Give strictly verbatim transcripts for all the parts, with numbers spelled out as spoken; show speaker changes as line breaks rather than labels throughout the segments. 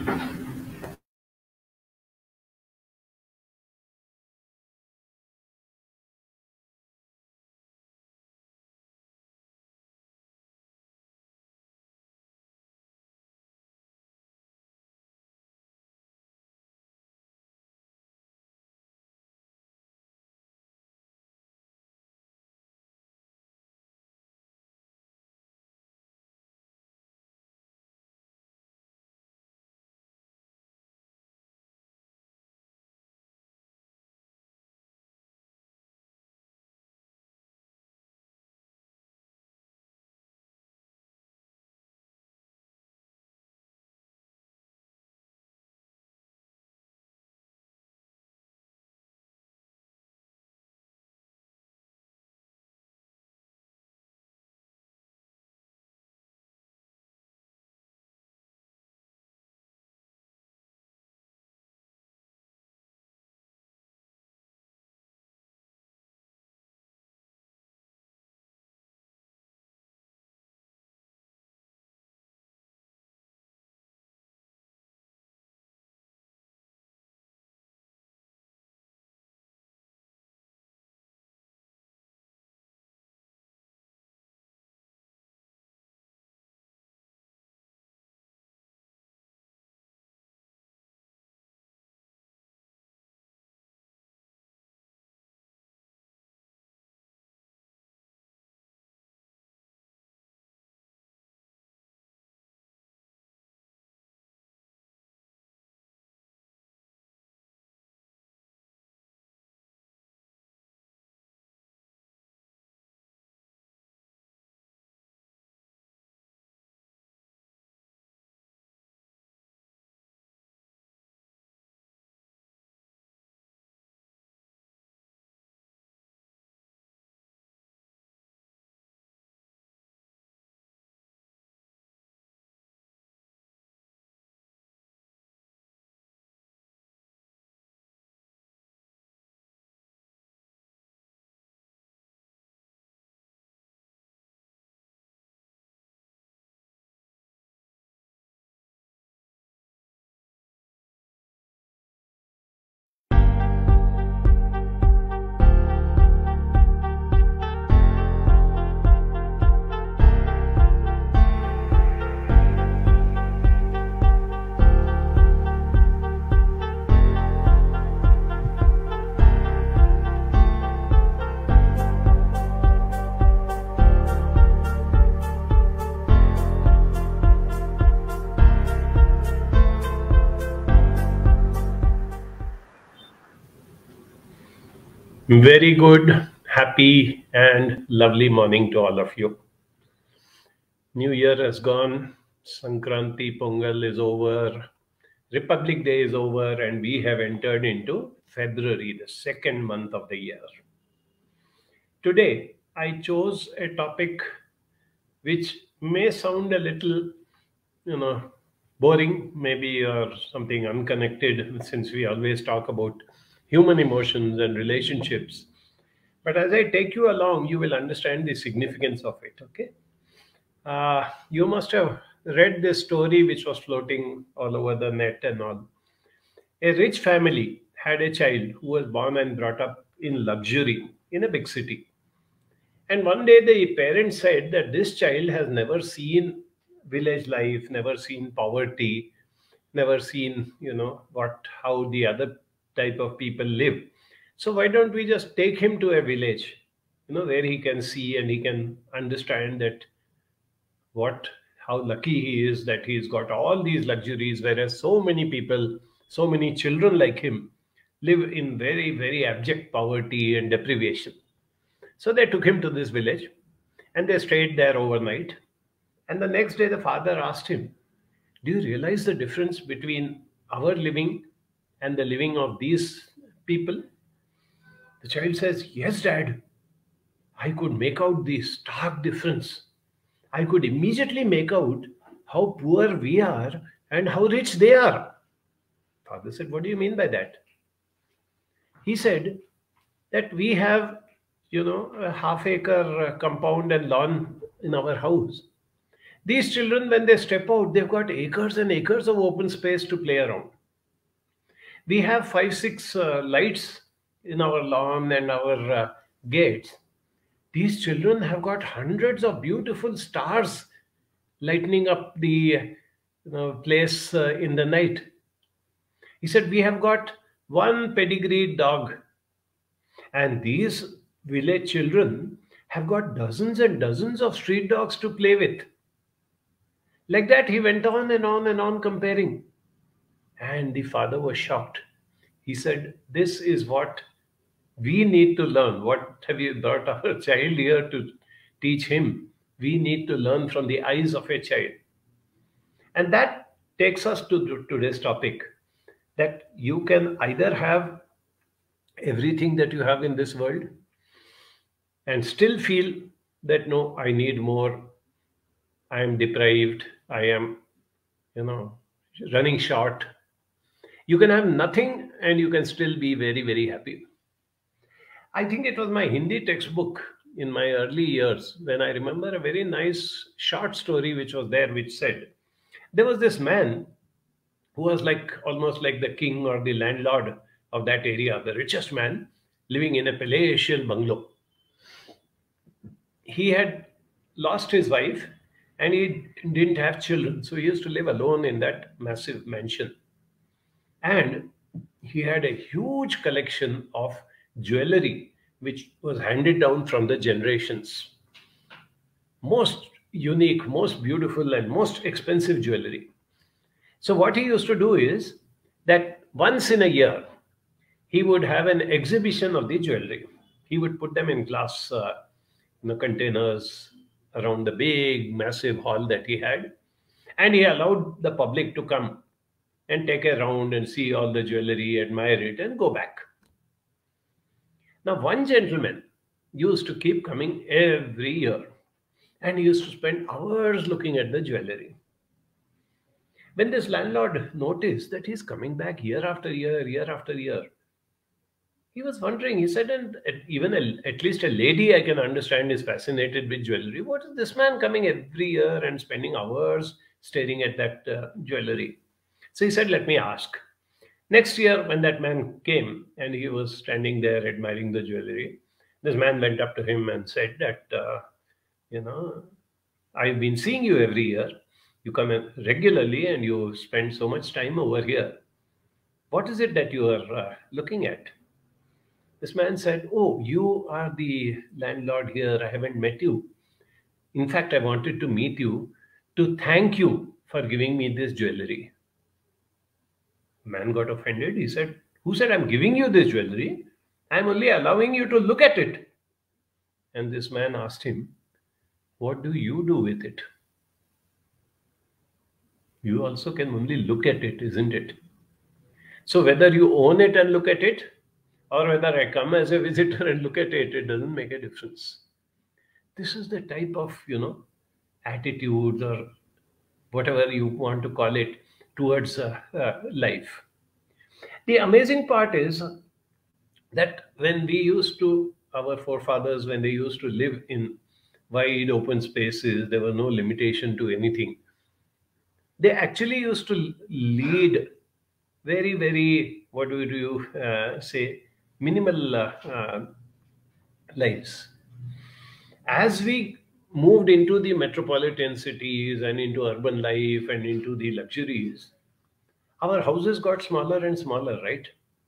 Very good, happy, and lovely morning to all of you. New Year has gone, Sankranti Pongal is over, Republic Day is over, and we have entered into February, the second month of the year. Today, I chose a topic which may sound a little, you know, boring, maybe, or something unconnected, since we always talk about human emotions and relationships. But as I take you along, you will understand the significance of it. Okay. Uh, you must have read this story which was floating all over the net and all. A rich family had a child who was born and brought up in luxury in a big city. And one day the parents said that this child has never seen village life, never seen poverty, never seen, you know, what how the other type of people live. So why don't we just take him to a village, you know, where he can see and he can understand that what how lucky he is that he's got all these luxuries, whereas so many people, so many children like him live in very, very abject poverty and deprivation. So they took him to this village and they stayed there overnight. And the next day, the father asked him, do you realize the difference between our living and the living of these people? The child says, yes, dad. I could make out the stark difference. I could immediately make out how poor we are and how rich they are. Father said, what do you mean by that? He said that we have, you know, a half acre compound and lawn in our house. These children, when they step out, they've got acres and acres of open space to play around. We have five, six uh, lights in our lawn and our uh, gates. These children have got hundreds of beautiful stars lightening up the you know, place uh, in the night. He said, we have got one pedigreed dog, and these village children have got dozens and dozens of street dogs to play with. Like that, he went on and on and on comparing. And the father was shocked. He said, this is what we need to learn. What have you brought our child here to teach him? We need to learn from the eyes of a child. And that takes us to today's topic, that you can either have everything that you have in this world and still feel that no, I need more, I am deprived, I am, you know, running short. You can have nothing and you can still be very, very happy. I think it was my Hindi textbook in my early years when I remember a very nice short story which was there, which said there was this man who was like almost like the king or the landlord of that area, the richest man, living in a palatial bungalow. He had lost his wife and he didn't have children, so he used to live alone in that massive mansion. And he had a huge collection of jewelry which was handed down from the generations. Most unique, most beautiful, and most expensive jewelry. So, what he used to do is that once in a year, he would have an exhibition of the jewelry. He would put them in glass uh, you know, containers around the big, massive hall that he had. And he allowed the public to come and take a round and see all the jewelry, admire it, and go back. Now, one gentleman used to keep coming every year, and he used to spend hours looking at the jewelry. When this landlord noticed that he's coming back year after year, year after year, he was wondering. He said, and even a, at least a lady I can understand is fascinated with jewelry. What is this man coming every year and spending hours staring at that uh, jewelry? So he said, let me ask. Next year, when that man came and he was standing there admiring the jewelry, this man went up to him and said that, uh, you know, I've been seeing you every year. You come in regularly and you spend so much time over here. What is it that you are uh, looking at? This man said, oh, you are the landlord here. I haven't met you. In fact, I wanted to meet you to thank you for giving me this jewelry. Man got offended. He said, who said I'm giving you this jewelry? I'm only allowing you to look at it. And this man asked him, what do you do with it? You also can only look at it, isn't it? So whether you own it and look at it, or whether I come as a visitor and look at it, it doesn't make a difference. This is the type of, you know, attitudes or whatever you want to call it towards uh, uh, life. The amazing part is that when we used to, our forefathers, when they used to live in wide open spaces, there was no limitation to anything. They actually used to lead very, very, what do you uh, say, minimal uh, uh, lives. As we moved into the metropolitan cities and into urban life and into the luxuries, our houses got smaller and smaller, right?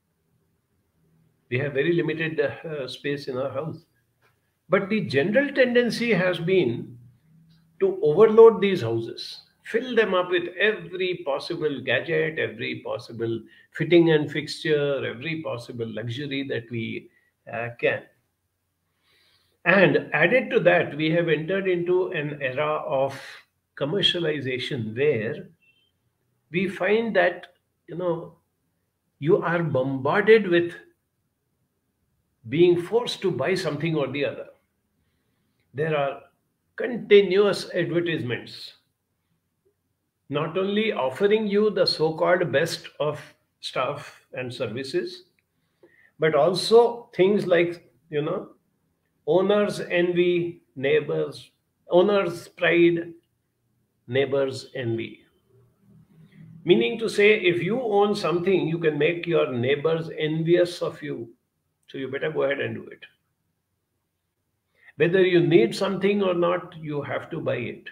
We have very limited uh, space in our house. But the general tendency has been to overload these houses, fill them up with every possible gadget, every possible fitting and fixture, every possible luxury that we uh, can. And added to that, we have entered into an era of commercialization where we find that, you know, you are bombarded with being forced to buy something or the other. There are continuous advertisements, not only offering you the so-called best of stuff and services, but also things like, you know, owner's envy, neighbors, owner's pride, neighbor's envy. Meaning to say, if you own something, you can make your neighbors envious of you. So you better go ahead and do it. Whether you need something or not, you have to buy it.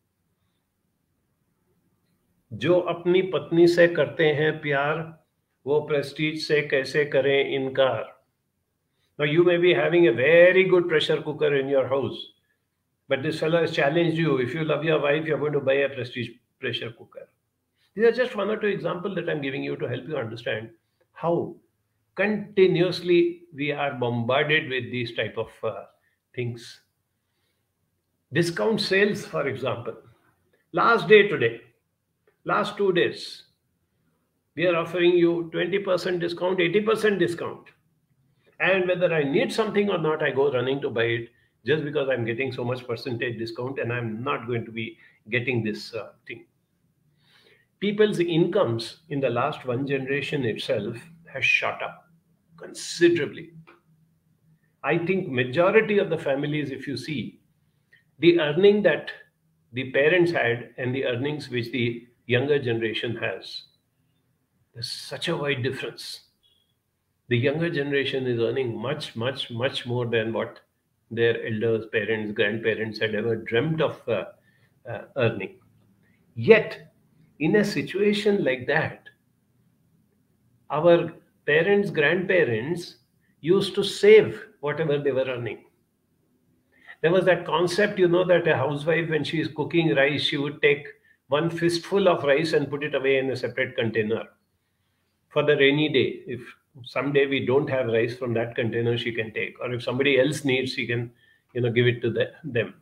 जो अपनी पत्नी से करते हैं प्यार, वो Prestige से कैसे करें इनकार. Now you may be having a very good pressure cooker in your house, but this fellow has challenged you. If you love your wife, you're going to buy a prestige pressure cooker. These are just one or two examples that I'm giving you to help you understand how continuously we are bombarded with these type of uh, things. Discount sales, for example. Last day today, last two days, we are offering you twenty percent discount, eighty percent discount. And whether I need something or not, I go running to buy it just because I'm getting so much percentage discount and I'm not going to be getting this uh, thing. People's incomes in the last one generation itself has shot up considerably. I think majority of the families, if you see, the earning that the parents had and the earnings which the younger generation has, there's such a wide difference. The younger generation is earning much, much, much more than what their elders, parents, grandparents had ever dreamt of uh, uh, earning. Yet, in a situation like that, our parents, grandparents used to save whatever they were earning. There was that concept, you know, that a housewife, when she is cooking rice, she would take one fistful of rice and put it away in a separate container for the rainy day. If someday we don't have rice from that container, she can take. Or if somebody else needs, she can, you know, give it to the, them.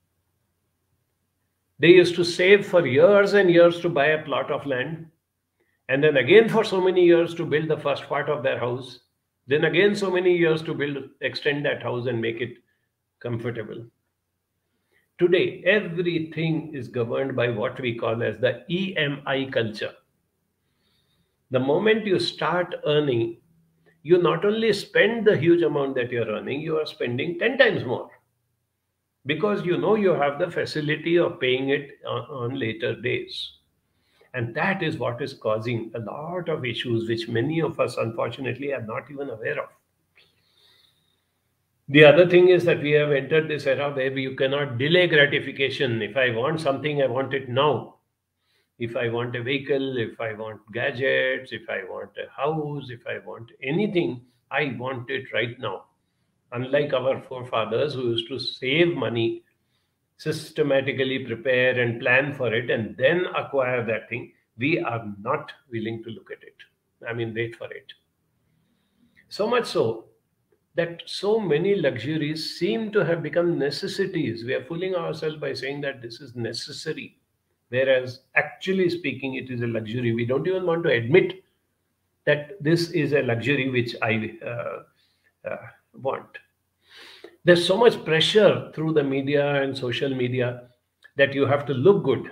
They used to save for years and years to buy a plot of land. And then again for so many years to build the first part of their house. Then again so many years to build, extend that house and make it comfortable. Today, everything is governed by what we call as the E M I culture. The moment you start earning, you not only spend the huge amount that you're earning, you are spending ten times more. Because you know you have the facility of paying it on, on later days. And that is what is causing a lot of issues which many of us unfortunately are not even aware of. The other thing is that we have entered this era where you cannot delay gratification. If I want something, I want it now. If I want a vehicle, if I want gadgets, if I want a house, if I want anything, I want it right now. Unlike our forefathers who used to save money, systematically prepare and plan for it, and then acquire that thing, we are not willing to look at it. I mean, wait for it. So much so that so many luxuries seem to have become necessities. We are fooling ourselves by saying that this is necessary, whereas actually speaking, it is a luxury. We don't even want to admit that this is a luxury which I uh, uh, want. There's so much pressure through the media and social media that you have to look good.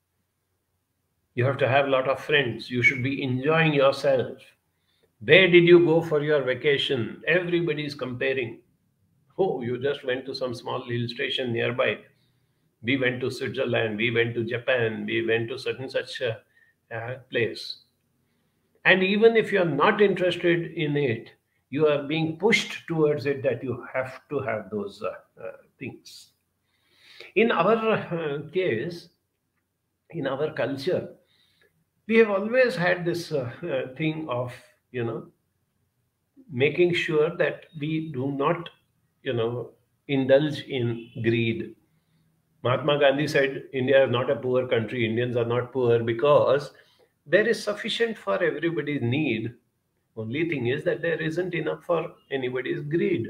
You have to have a lot of friends. You should be enjoying yourself. Where did you go for your vacation? Everybody is comparing. Oh, you just went to some small hill station nearby. We went to Switzerland. We went to Japan. We went to certain such a uh, place. And even if you're not interested in it, you are being pushed towards it that you have to have those uh, uh, things. In our uh, case, in our culture, we have always had this uh, uh, thing of, you know, making sure that we do not, you know, indulge in greed. Mahatma Gandhi said, India is not a poor country. Indians are not poor because there is sufficient for everybody's need. Only thing is that there isn't enough for anybody's greed.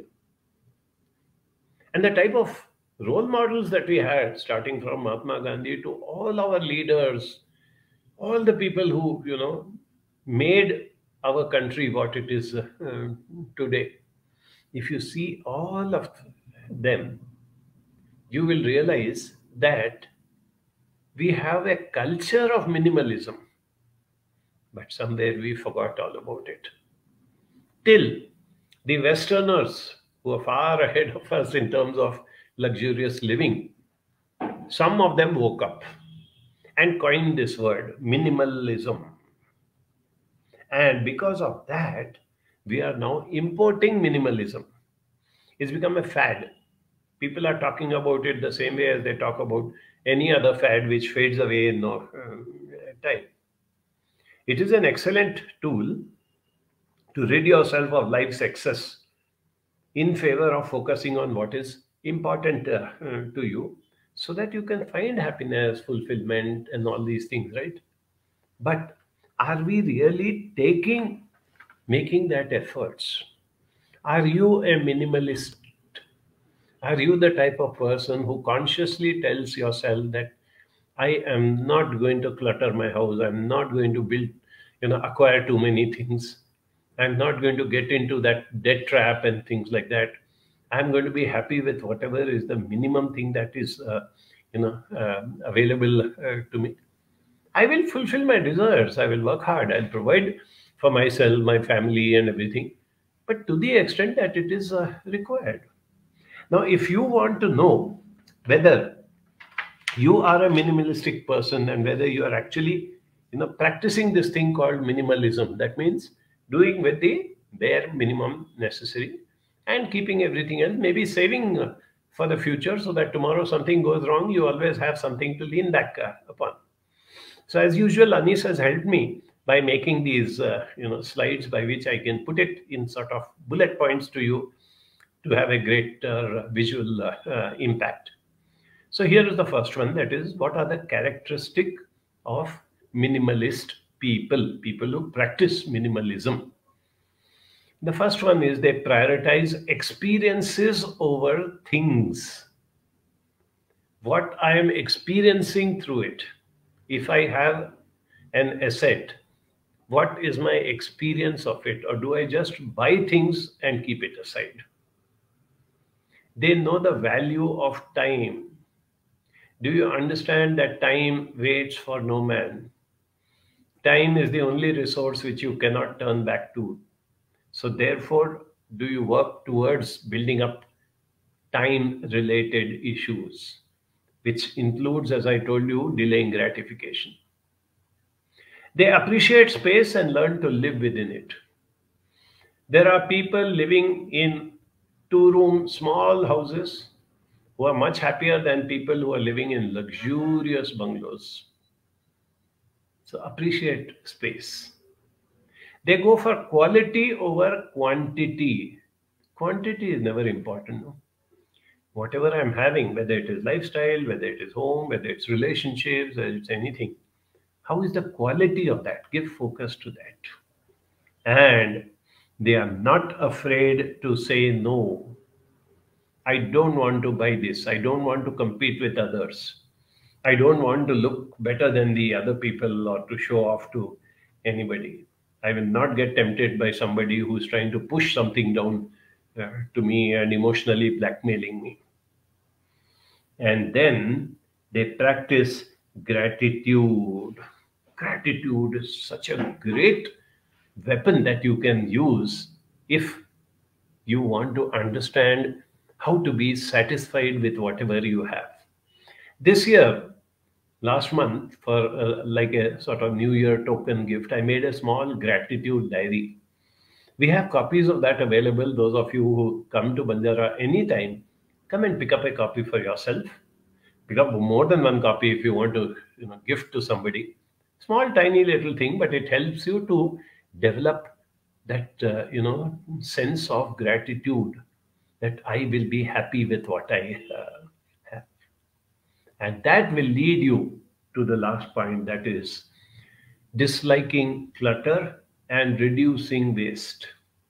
And the type of role models that we had, starting from Mahatma Gandhi to all our leaders, all the people who, you know, made our country what it is uh, today. If you see all of them, you will realize that we have a culture of minimalism, but somewhere we forgot all about it. Till the Westerners, who are far ahead of us in terms of luxurious living, some of them woke up. and coined this word minimalism. And because of that, we are now importing minimalism. It's become a fad. People are talking about it the same way as they talk about any other fad which fades away in no uh, time. It is an excellent tool to rid yourself of life's excess in favor of focusing on what is important uh, uh, to you, so that you can find happiness, fulfillment, and all these things, right? But are we really taking, making that efforts? Are you a minimalist? Are you the type of person who consciously tells yourself that I am not going to clutter my house, I'm not going to build, you know, acquire too many things, I'm not going to get into that debt trap and things like that. I'm going to be happy with whatever is the minimum thing that is, uh, you know, uh, available uh, to me. I will fulfill my desires. I will work hard. I'll provide for myself, my family, and everything, but to the extent that it is uh, required. Now, if you want to know whether you are a minimalistic person and whether you are actually, you know, practicing this thing called minimalism, that means doing with the bare minimum necessary and keeping everything else, maybe saving uh, for the future, so that tomorrow something goes wrong, you always have something to lean back uh, upon. So as usual, Anis has helped me by making these uh, you know slides by which I can put it in sort of bullet points to you to have a greater visual uh, uh, impact. So here is the first one, that is, what are the characteristic of minimalist people, people who practice minimalism? The first one is they prioritize experiences over things. What I am experiencing through it. If I have an asset, what is my experience of it? Or do I just buy things and keep it aside? They know the value of time. Do you understand that time waits for no man? Time is the only resource which you cannot turn back to. So therefore, do you work towards building up time-related issues, which includes, as I told you, delaying gratification. They appreciate space and learn to live within it. There are people living in two-room small houses who are much happier than people who are living in luxurious bungalows. So appreciate space. They go for quality over quantity. Quantity is never important. No? Whatever I'm having, whether it is lifestyle, whether it is home, whether it's relationships, whether it's anything, how is the quality of that? Give focus to that. And they are not afraid to say no. I don't want to buy this. I don't want to compete with others. I don't want to look better than the other people or to show off to anybody. I will not get tempted by somebody who's trying to push something down uh, to me and emotionally blackmailing me. And then they practice gratitude. Gratitude is such a great weapon that you can use if you want to understand how to be satisfied with whatever you have. This year, last month, for uh, like a sort of New Year token gift, I made a small gratitude diary. We have copies of that available. Those of you who come to Banjara anytime, come and pick up a copy for yourself. Pick up more than one copy if you want to, you know, gift to somebody. Small, tiny little thing, but it helps you to develop that, uh, you know, sense of gratitude, that I will be happy with what I uh, have. And that will lead you to the last point, that is disliking clutter and reducing waste.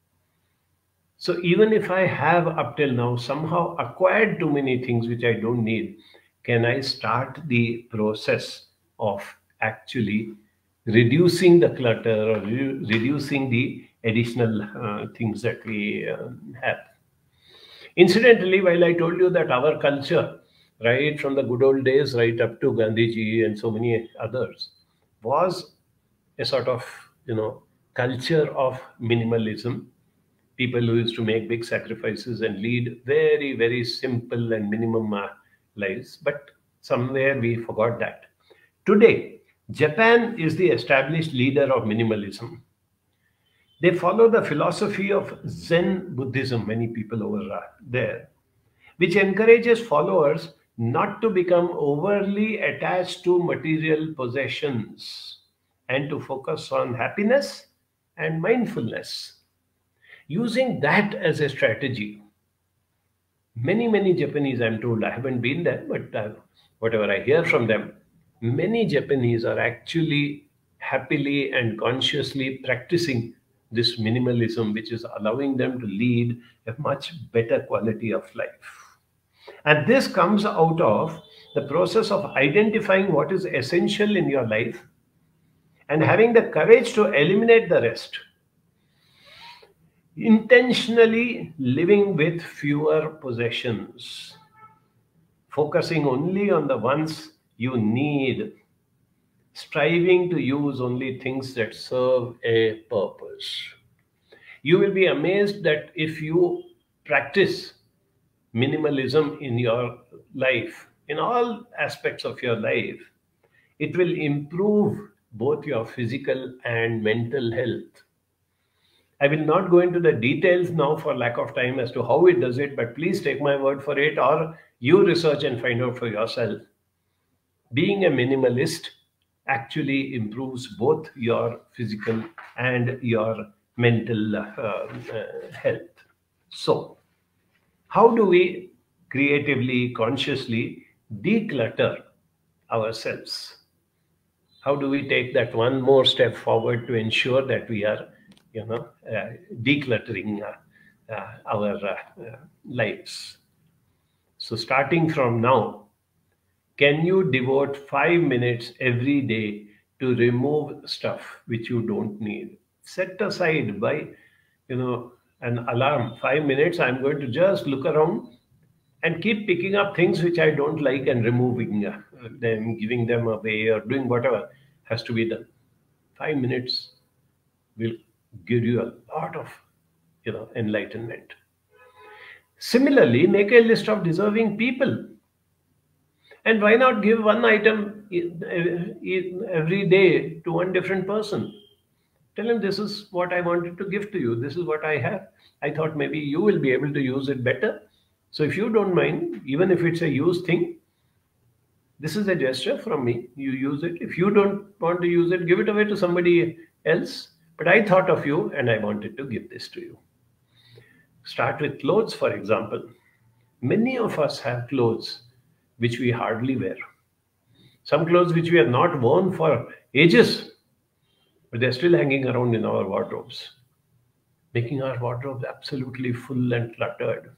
So even if I have up till now somehow acquired too many things which I don't need, can I start the process of actually reducing the clutter or re- reducing the additional uh, things that we uh, have? Incidentally, while I told you that our culture, right from the good old days right up to Gandhiji and so many others, was a sort of, you know, culture of minimalism, people who used to make big sacrifices and lead very, very simple and minimum uh, lives. But somewhere we forgot that. Today, Japan is the established leader of minimalism. They follow the philosophy of Zen Buddhism, many people over uh, there, which encourages followers not to become overly attached to material possessions and to focus on happiness and mindfulness. Using that as a strategy, many, many Japanese, I'm told, I haven't been there, but uh, whatever I hear from them, many Japanese are actually happily and consciously practicing this minimalism, which is allowing them to lead a much better quality of life. And this comes out of the process of identifying what is essential in your life and having the courage to eliminate the rest. Intentionally living with fewer possessions, focusing only on the ones you need, striving to use only things that serve a purpose. You will be amazed that if you practice minimalism in your life, in all aspects of your life, it will improve both your physical and mental health. I will not go into the details now for lack of time as to how it does it, but please take my word for it, or you research and find out for yourself. Being a minimalist actually improves both your physical and your mental uh, uh, health. So, how do we creatively, consciously declutter ourselves? How do we take that one more step forward to ensure that we are, you know, uh, decluttering uh, uh, our uh, uh, lives? So, starting from now, can you devote five minutes every day to remove stuff which you don't need? Set aside by, you know, an alarm. Five minutes, I'm going to just look around and keep picking up things which I don't like and removing uh, them, giving them away, or doing whatever has to be done. Five minutes will give you a lot of, you know, enlightenment. Similarly, make a list of deserving people. And why not give one item e- e- every day to one different person? Tell him, this is what I wanted to give to you. This is what I have. I thought maybe you will be able to use it better. So if you don't mind, even if it's a used thing, this is a gesture from me. You use it. If you don't want to use it, give it away to somebody else. But I thought of you and I wanted to give this to you. Start with clothes, for example. Many of us have clothes which we hardly wear. Some clothes which we have not worn for ages, but they're still hanging around in our wardrobes, making our wardrobes absolutely full and cluttered.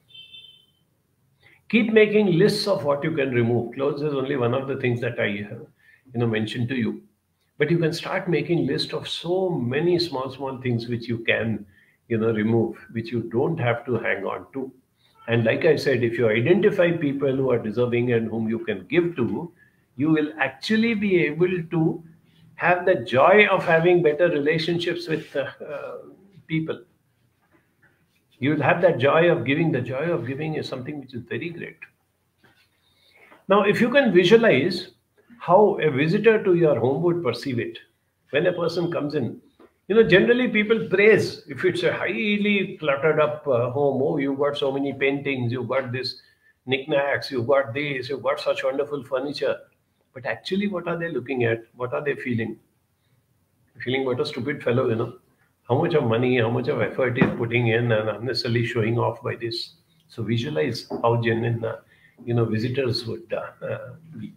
Keep making lists of what you can remove. Clothes is only one of the things that I have, you know, mentioned to you. But you can start making list of so many small, small things which you can, you know, remove, which you don't have to hang on to. And like I said, if you identify people who are deserving and whom you can give to, you will actually be able to have the joy of having better relationships with uh, uh, people. You will have that joy of giving. The joy of giving is something which is very great. Now, if you can visualize how a visitor to your home would perceive it, when a person comes in, you know, generally people praise if it's a highly cluttered up uh, home. Oh, you've got so many paintings, you've got this knickknacks, you've got this, you've got such wonderful furniture. But actually, what are they looking at? What are they feeling? Feeling what a stupid fellow, you know. How much of money, how much of effort he's putting in and unnecessarily showing off by this. So visualize how genuine, uh, you know, visitors would uh, uh, be.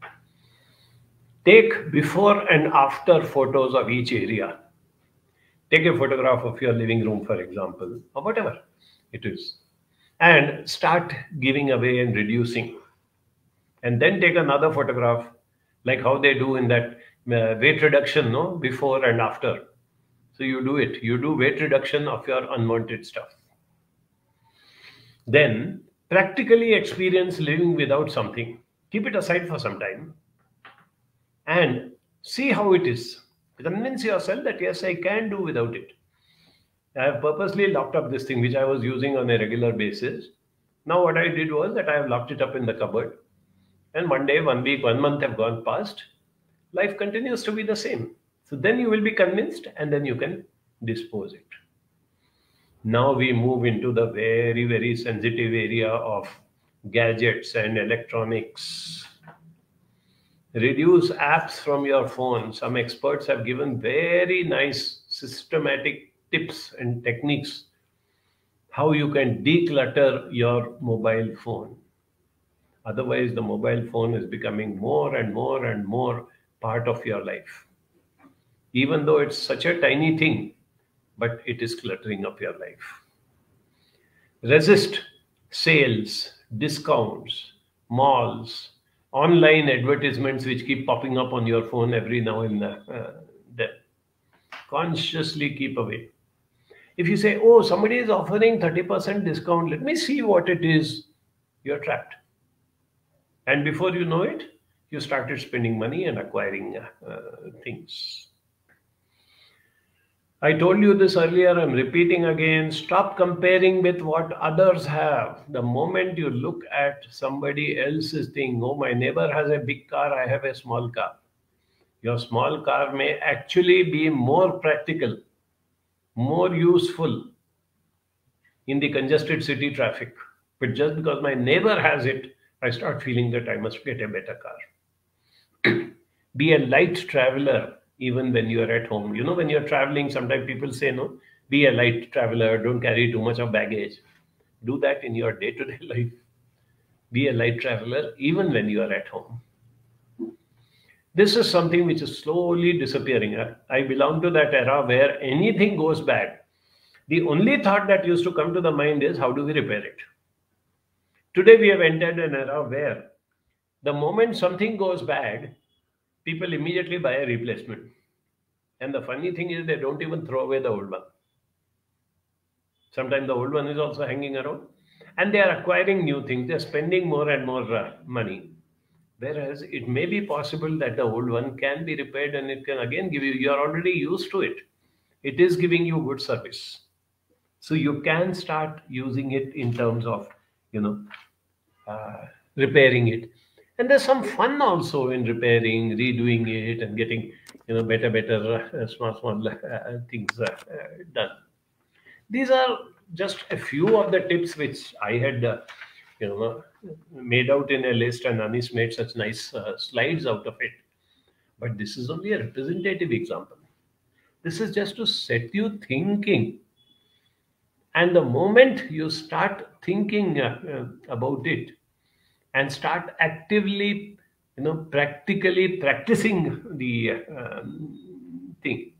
Take before and after photos of each area. Take a photograph of your living room, for example, or whatever it is, and start giving away and reducing. And then take another photograph, like how they do in that uh, weight reduction, no, before and after. So you do it. You do weight reduction of your unwanted stuff. Then practically experience living without something. Keep it aside for some time and see how it is. Convince yourself that yes, I can do without it. I have purposely locked up this thing which I was using on a regular basis. Now what I did was that I have locked it up in the cupboard. And one day, one week, one month have gone past. life continues to be the same. So then you will be convinced and then you can dispose it. Now we move into the very, very sensitive area of gadgets and electronics. Reduce apps from your phone. Some experts have given very nice systematic tips and techniques how you can declutter your mobile phone. Otherwise, the mobile phone is becoming more and more and more part of your life. Even though it's such a tiny thing, but it is cluttering up your life. Resist sales, discounts, malls, online advertisements which keep popping up on your phone every now and uh, then. Consciously keep away. If you say, oh, somebody is offering thirty percent discount, let me see what it is, you're trapped. And before you know it, you started spending money and acquiring uh, things. I told you this earlier, I'm repeating again. Stop comparing with what others have. The moment you look at somebody else's thing, oh, my neighbor has a big car, I have a small car. Your small car may actually be more practical, more useful in the congested city traffic. But just because my neighbor has it, I start feeling that I must get a better car. Be a light traveler even when you are at home. You know, when you're traveling, sometimes people say, no, be a light traveler, don't carry too much of baggage. Do that in your day-to-day life. Be a light traveler even when you are at home. This is something which is slowly disappearing. I belong to that era where anything goes bad, the only thought that used to come to the mind is, how do we repair it? Today we have entered an era where the moment something goes bad, people immediately buy a replacement. And the funny thing is they don't even throw away the old one. Sometimes the old one is also hanging around. And they are acquiring new things. They're spending more and more uh, money. Whereas it may be possible that the old one can be repaired and it can again give you, you're already used to it. It is giving you good service. So you can start using it in terms of, you know, uh, repairing it. And there's some fun also in repairing, redoing it and getting, you know, better, better, uh, small, small uh, things uh, uh, done. These are just a few of the tips which I had, uh, you know, made out in a list, and Anis made such nice uh, slides out of it. But this is only a representative example. This is just to set you thinking. And the moment you start thinking uh, uh, about it and start actively, you know, practically practicing the uh, thing.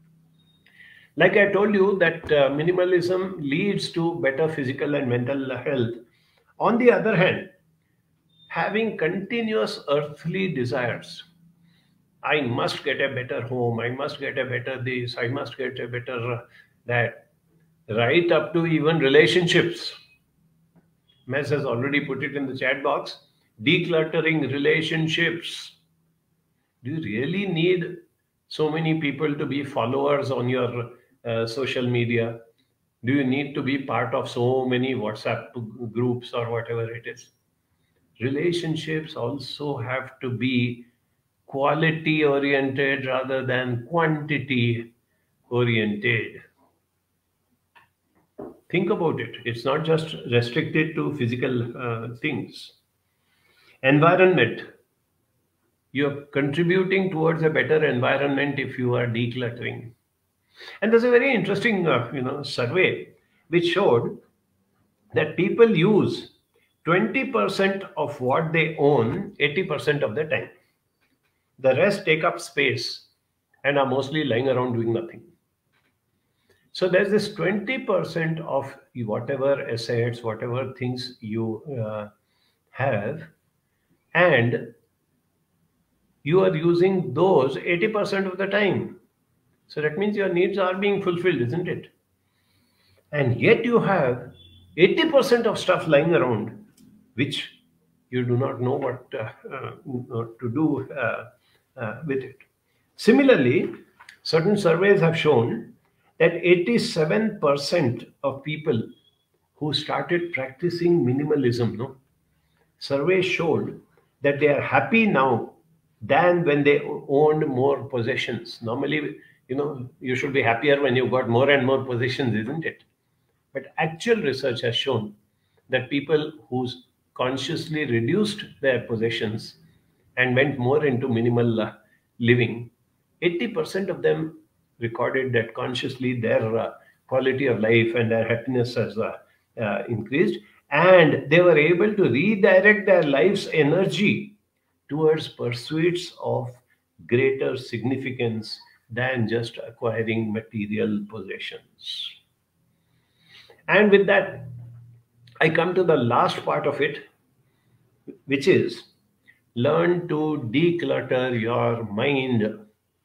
Like I told you that uh, minimalism leads to better physical and mental health. On the other hand, having continuous earthly desires, I must get a better home, I must get a better this, I must get a better uh, that, right up to even relationships. Mess has already put it in the chat box. Decluttering relationships. Do you really need so many people to be followers on your uh, social media? Do you need to be part of so many WhatsApp groups or whatever it is? Relationships also have to be quality oriented rather than quantity oriented. Think about it. It's not just restricted to physical uh, things. Environment. You're contributing towards a better environment if you are decluttering. And there's a very interesting uh, you know, survey which showed that people use twenty percent of what they own eighty percent of the time. The rest take up space and are mostly lying around doing nothing. So there's this twenty percent of whatever assets, whatever things you uh, have, and you are using those eighty percent of the time. So that means your needs are being fulfilled, isn't it? And yet you have eighty percent of stuff lying around, which you do not know what uh, uh, to do uh, uh, with it. Similarly, certain surveys have shown that eighty-seven percent of people who started practicing minimalism, no, surveys showed that they are happy now than when they owned more possessions. Normally, you know, you should be happier when you've got more and more possessions, isn't it? But actual research has shown that people who consciously reduced their possessions and went more into minimal uh, living, eighty percent of them recorded that consciously their uh, quality of life and their happiness has uh, uh, increased, and they were able to redirect their life's energy towards pursuits of greater significance than just acquiring material possessions. And with that, I come to the last part of it, which is learn to declutter your mind.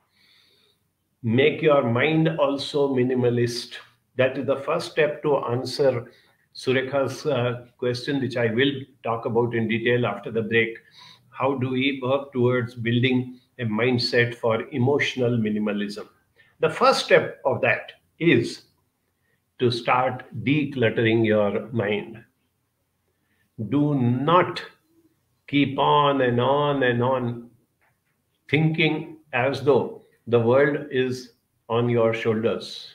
Make your mind also minimalist. That is the first step to answer Surekha's uh, question, which I will talk about in detail after the break. How do we work towards building a mindset for emotional minimalism? The first step of that is to start decluttering your mind. Do not keep on and on and on thinking as though the world is on your shoulders,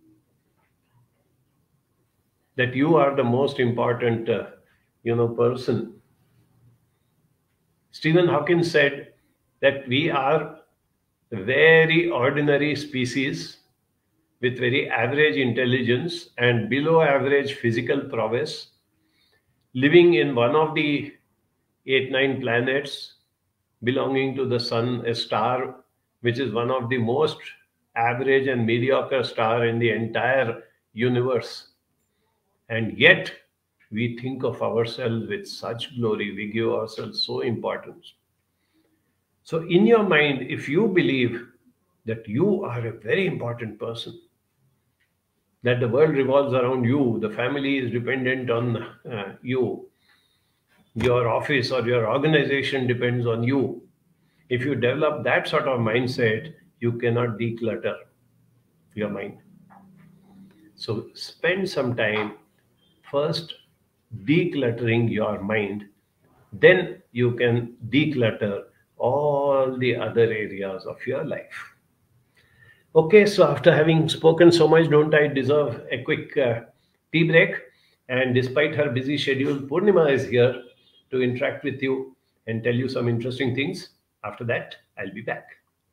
that you are the most important uh, you know person. Stephen Hawking said that we are a very ordinary species with very average intelligence and below average physical prowess, living in one of the eight nine planets belonging to the sun, a star which is one of the most average and mediocre star in the entire universe. And yet we think of ourselves with such glory, we give ourselves so importance. So in your mind, if you believe that you are a very important person, that the world revolves around you, the family is dependent on uh, you, your office or your organization depends on you, if you develop that sort of mindset, you cannot declutter your mind. So spend some time first decluttering your mind, then you can declutter all the other areas of your life. Okay, so after having spoken so much, don't I deserve a quick uh, tea break? And despite her busy schedule, Purnima is here to interact with you and tell you some interesting things. After that, I'll be back.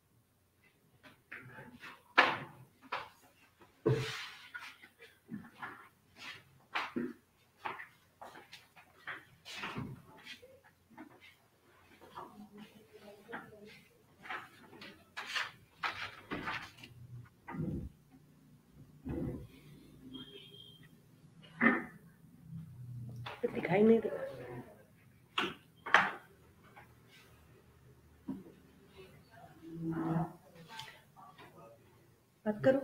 दिखाई नहीं दे बात करो.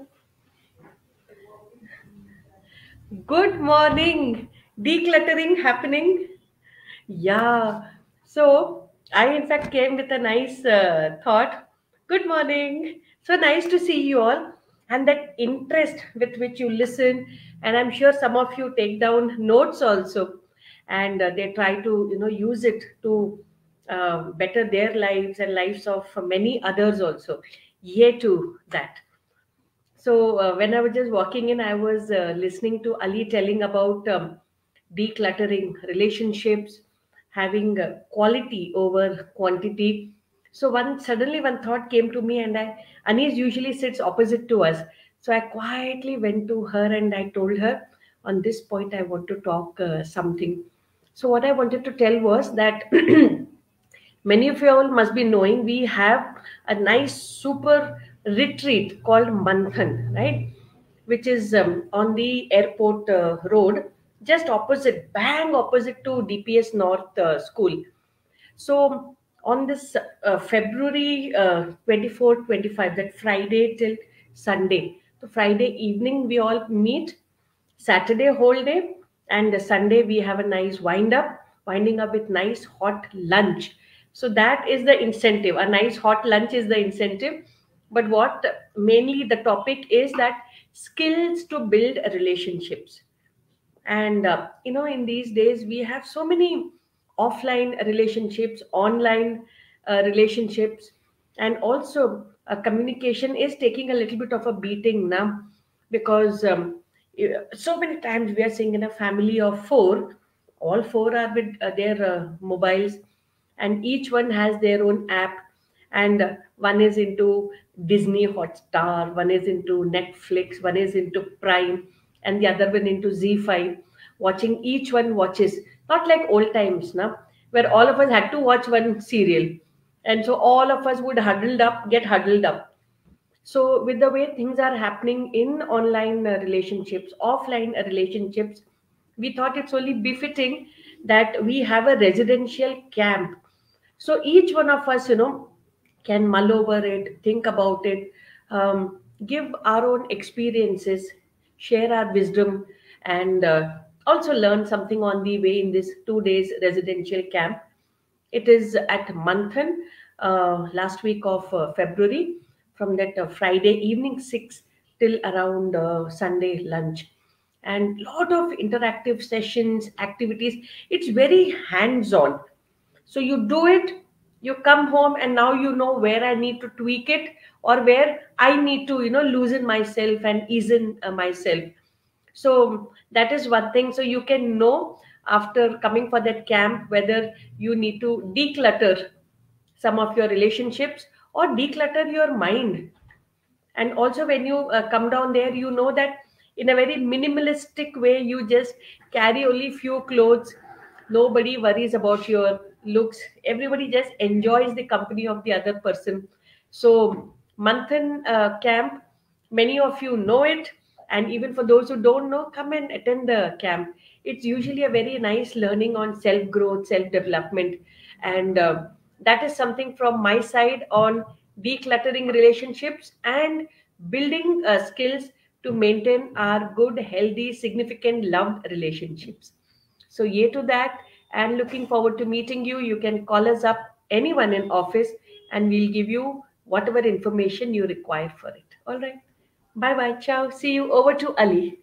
Good morning. Decluttering happening. Yeah. So I in fact came with a nice uh, thought. Good morning. So nice to see you all and that interest with which you listen, and I'm sure some of you take down notes also, and uh, they try to you know use it to uh, better their lives and lives of many others also. Yay to that. So uh, when I was just walking in, I was uh, listening to Ali telling about um, decluttering relationships, having uh, quality over quantity. So one suddenly one thought came to me, and I Anis usually sits opposite to us. So I quietly went to her and I told her, on this point I want to talk uh, something. So what I wanted to tell was that many of you all must be knowing we have a nice super retreat called Manthan, right? Which is um, on the airport uh, road, just opposite, bang opposite to D P S North uh, School. So on this uh, February uh, twenty-fourth, twenty-fifth, that Friday till Sunday. So Friday evening we all meet, Saturday whole day, and the Sunday we have a nice wind up, winding up with nice hot lunch. So that is the incentive. A nice hot lunch is the incentive. But what mainly the topic is that skills to build relationships. And uh, you know, in these days we have so many offline relationships, online uh, relationships, and also uh, communication is taking a little bit of a beating now, because um, y- so many times we are seeing in a family of four, all four are with uh, their uh, mobiles, and each one has their own app, and uh, one is into Disney Hotstar, one is into Netflix, one is into Prime, and the other one into Z five, watching, each one watches, not like old times now, where all of us had to watch one serial, and so all of us would huddled up get huddled up. So with the way things are happening in online uh, relationships, offline uh, relationships, we thought it's only befitting that we have a residential camp. So each one of us, you know, can mull over it, think about it, um, give our own experiences, share our wisdom, and uh, also learn something on the way in this two days residential camp. It is at Manthan, uh, last week of uh, February, from that uh, Friday evening six till around uh, Sunday lunch. And lot of interactive sessions, activities. It's very hands-on. So you do it, you come home, and now you know where I need to tweak it, or where I need to, you know, loosen myself and ease in uh, myself. So that is one thing. So you can know after coming for that camp whether you need to declutter some of your relationships or declutter your mind. And also when you uh, come down there, you know that in a very minimalistic way, you just carry only few clothes. Nobody worries about your looks, everybody just enjoys the company of the other person. So Manthan uh, camp, many of you know it, and even for those who don't know, come and attend the camp. It's usually a very nice learning on self growth, self development, and uh, that is something from my side on decluttering relationships and building uh, skills to maintain our good, healthy, significant, loved relationships. So, yay to that, and looking forward to meeting you. You can call us up, anyone in office, and we'll give you whatever information you require for it. All right. Bye bye. Ciao. See you. Over to Ali.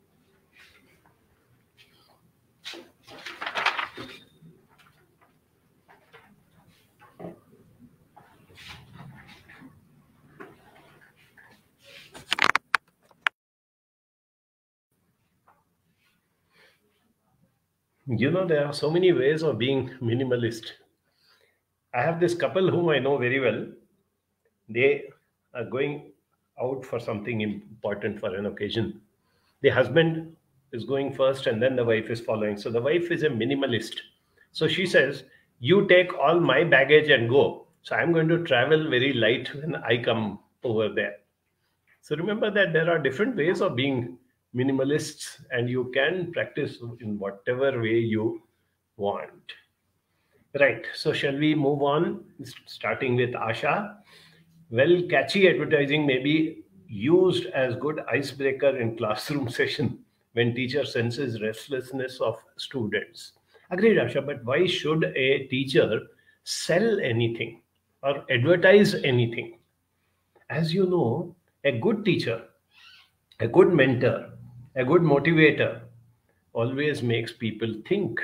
You know, there are so many ways of being minimalist. I have this couple whom I know very well. They are going out for something important for an occasion. The husband is going first and then the wife is following. So the wife is a minimalist. So she says, "You take all my baggage and go. So I'm going to travel very light when I come over there." So remember that there are different ways of being minimalists, and you can practice in whatever way you want. Right. So shall we move on? Starting with Asha. Well, catchy advertising may be used as good icebreaker in classroom session when teacher senses restlessness of students. Agreed, Asha, but why should a teacher sell anything or advertise anything? As you know, a good teacher, a good mentor, a good motivator always makes people think.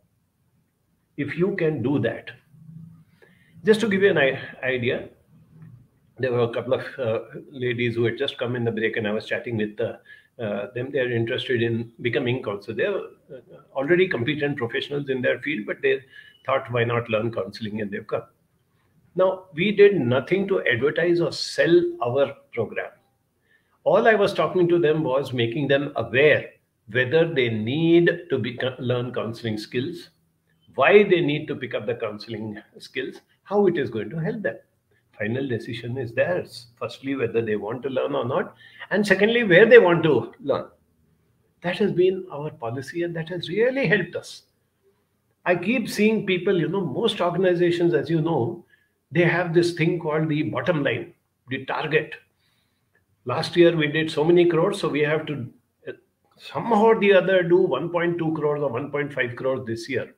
If you can do that, just to give you an i- idea, there were a couple of uh, ladies who had just come in the break, and I was chatting with uh, uh, them. They're interested in becoming counselors. They're uh, already competent professionals in their field, but they thought, why not learn counseling? And they've come. Now, we did nothing to advertise or sell our program. All I was talking to them was making them aware whether they need to be, learn counseling skills, why they need to pick up the counseling skills, how it is going to help them. Final decision is theirs. Firstly, whether they want to learn or not, and secondly, where they want to learn. That has been our policy, and that has really helped us. I keep seeing people, you know, most organizations, as you know, they have this thing called the bottom line, the target. Last year we did so many crores, so we have to uh, somehow or the other do one point two crores or one point five crores this year.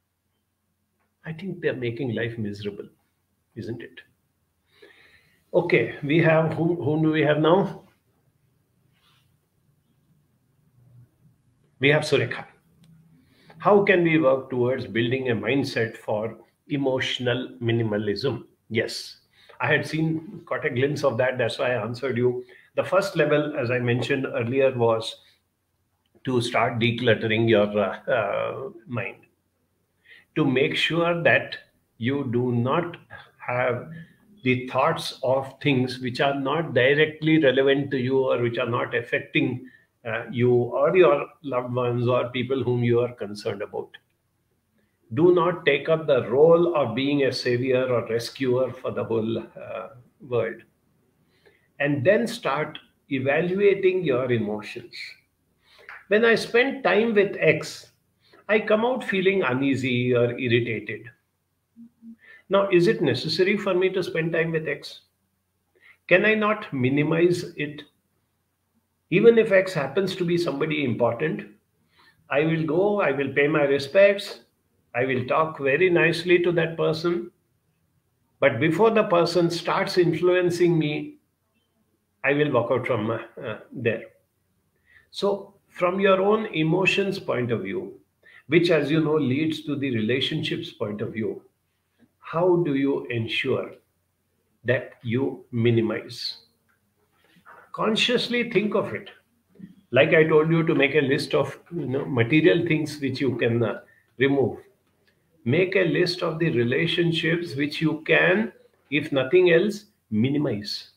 I think they're making life miserable, isn't it? Okay, we have whom, whom do we have now? We have Surekha. How can we work towards building a mindset for emotional minimalism. Yes, I had seen, caught a glimpse of that. That's why I answered you. The first level, as I mentioned earlier, was to start decluttering your uh, uh, mind, to make sure that you do not have the thoughts of things which are not directly relevant to you, or which are not affecting uh, you or your loved ones or people whom you are concerned about. Do not take up the role of being a savior or rescuer for the whole uh, world. And then start evaluating your emotions. When I spend time with X, I come out feeling uneasy or irritated. Now, is it necessary for me to spend time with X? Can I not minimize it? Even if X happens to be somebody important, I will go, I will pay my respects, I will talk very nicely to that person. But before the person starts influencing me, I will walk out from uh, uh, there. So, from your own emotions point of view, which, as you know, leads to the relationships point of view, how do you ensure that you minimize? Consciously think of it. Like I told you, to make a list of, you know, material things which you can uh, remove. Make a list of the relationships which you can, if nothing else, minimize,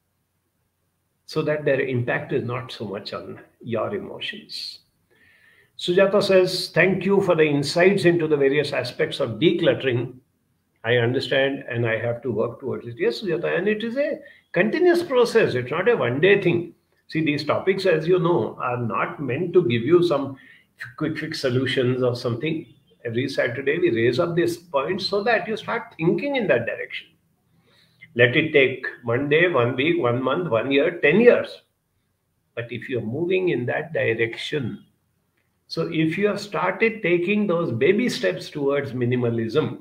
so that their impact is not so much on your emotions. Sujata says, thank you for the insights into the various aspects of decluttering. I understand and I have to work towards it. Yes, Sujata, and it is a continuous process. It's not a one day thing. See, these topics, as you know, are not meant to give you some quick fix solutions or something. Every Saturday, we raise up this point so that you start thinking in that direction. Let it take one day, one week, one month, one year, ten years. But if you're moving in that direction, so if you have started taking those baby steps towards minimalism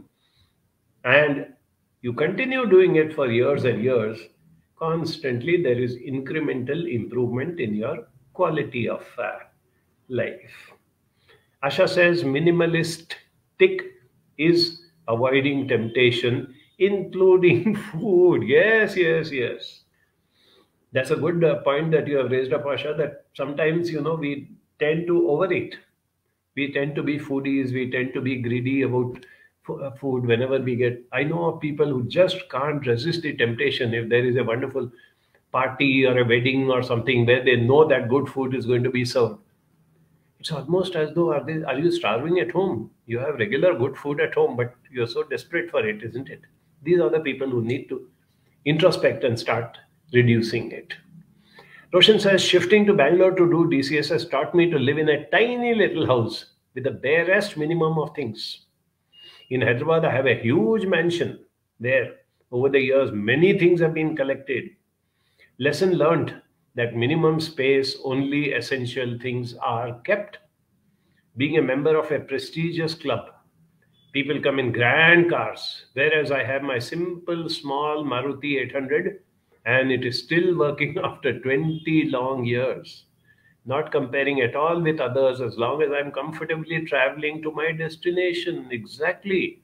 and you continue doing it for years and years, constantly there is incremental improvement in your quality of uh, life. Asha says minimalistic is avoiding temptation, including food. Yes, yes, yes. That's a good uh, point that you have raised up, Asha, that sometimes, you know, we tend to overeat. We tend to be foodies. We tend to be greedy about fo- uh, food whenever we get. I know of people who just can't resist the temptation. If there is a wonderful party or a wedding or something where they know that good food is going to be served, it's almost as though, are, they, are you starving at home? You have regular good food at home, but you're so desperate for it, isn't it? These are the people who need to introspect and start reducing it. Roshan says, shifting to Bangalore to do D C S has taught me to live in a tiny little house with the barest minimum of things. In Hyderabad, I have a huge mansion there. Over the years, many things have been collected. Lesson learned that minimum space, only essential things are kept. Being a member of a prestigious club, people come in grand cars, whereas I have my simple, small Maruti eight hundred and it is still working after twenty long years. Not comparing at all with others, as long as I'm comfortably traveling to my destination. Exactly.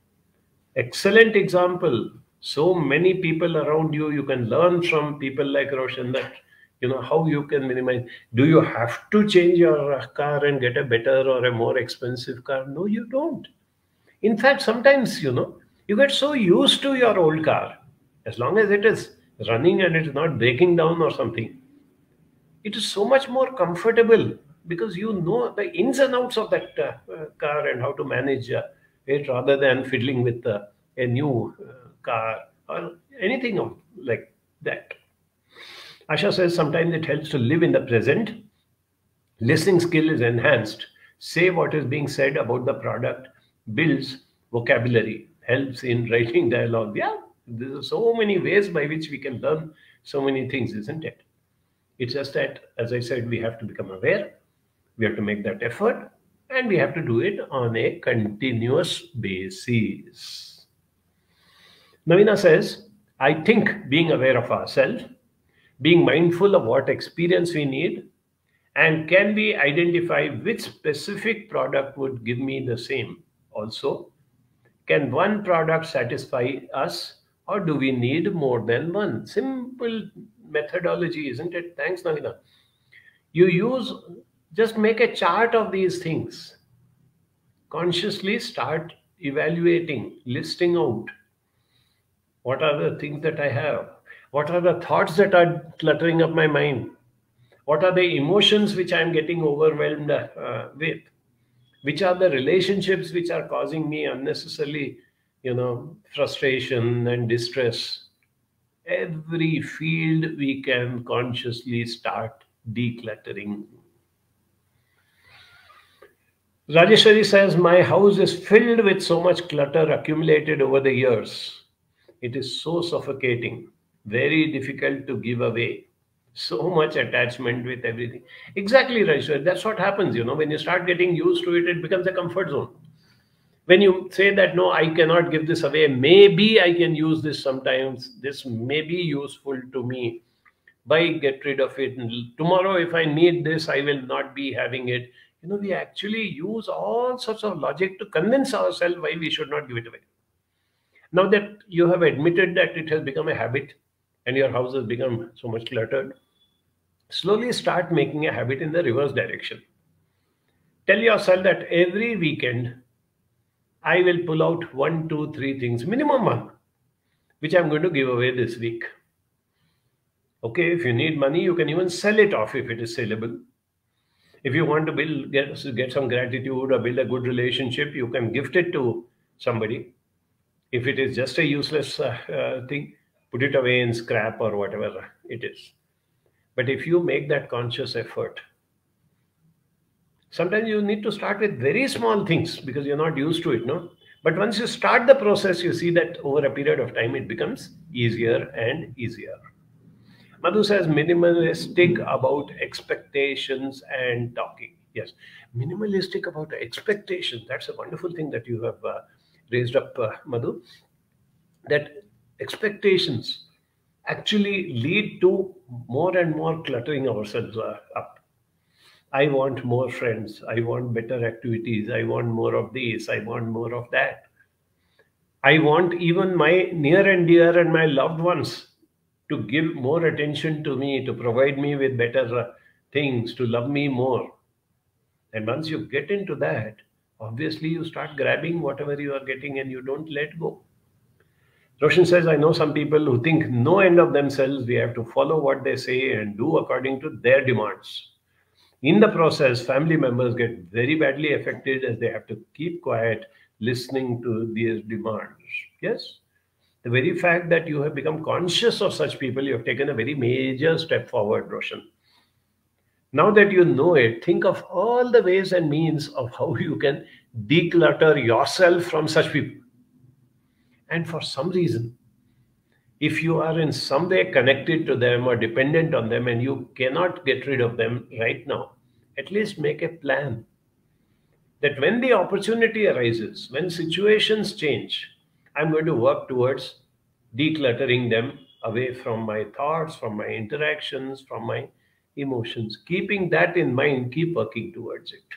Excellent example. So many people around you, you can learn from people like Roshan that, you know, how you can minimize. Do you have to change your uh, car and get a better or a more expensive car? No, you don't. In fact, sometimes, you know, you get so used to your old car, as long as it is running and it is not breaking down or something, it is so much more comfortable because you know the ins and outs of that uh, uh, car and how to manage uh, it, rather than fiddling with uh, a new uh, car or anything of like that. Asha says sometimes it helps to live in the present. Listening skill is enhanced. Say what is being said about the product, builds vocabulary, helps in writing dialogue. Yeah, there's so many ways by which we can learn so many things, isn't it? It's just that, as I said, we have to become aware, we have to make that effort, and we have to do it on a continuous basis. Navina says, I think being aware of ourselves, being mindful of what experience we need, and can we identify which specific product would give me the same? Also, Can one product satisfy us, or do we need more than one? Simple methodology, isn't it? Thanks, Navina. You use, just make a chart of these things. Consciously start evaluating, listing out what are the things that I have, what are the thoughts that are cluttering up my mind, what are the emotions which I am getting overwhelmed uh, with, which are the relationships which are causing me unnecessarily, you know, frustration and distress. Every field we can consciously start decluttering. Rajeshwari says, my house is filled with so much clutter accumulated over the years. It is so suffocating, very difficult to give away. So much attachment with everything. Exactly, Rajeshwari. That's what happens, you know, when you start getting used to it, it becomes a comfort zone. When you say that, no, I cannot give this away, maybe I can use this sometimes, this may be useful to me, by get rid of it. Tomorrow, if I need this, I will not be having it. You know, we actually use all sorts of logic to convince ourselves why we should not give it away. Now that you have admitted that it has become a habit and your house has become so much cluttered, slowly start making a habit in the reverse direction. Tell yourself that every weekend I will pull out one, two, three things, minimum one, which I'm going to give away this week. Okay, if you need money, you can even sell it off if it is saleable. If you want to build, get, get some gratitude or build a good relationship, you can gift it to somebody. If it is just a useless uh, uh, thing, put it away in scrap or whatever it is. But if you make that conscious effort, sometimes you need to start with very small things because you're not used to it, no? But once you start the process, you see that over a period of time, it becomes easier and easier. Madhu says, minimalistic about expectations and talking. Yes, minimalistic about expectations. That's a wonderful thing that you have uh, raised up, uh, Madhu. That expectations actually lead to more and more cluttering ourselves uh, up. I want more friends. I want better activities. I want more of this. I want more of that. I want even my near and dear and my loved ones to give more attention to me, to provide me with better uh, things, to love me more. And once you get into that, obviously you start grabbing whatever you are getting and you don't let go. Roshan says, I know some people who think no end of themselves. We have to follow what they say and do according to their demands. In the process, family members get very badly affected as they have to keep quiet, listening to their demands. Yes? The very fact that you have become conscious of such people, you have taken a very major step forward, Roshan. Now that you know it, think of all the ways and means of how you can declutter yourself from such people. And for some reason, if you are in some way connected to them or dependent on them and you cannot get rid of them right now, at least make a plan that when the opportunity arises, when situations change, I'm going to work towards decluttering them away from my thoughts, from my interactions, from my emotions. Keeping that in mind, keep working towards it.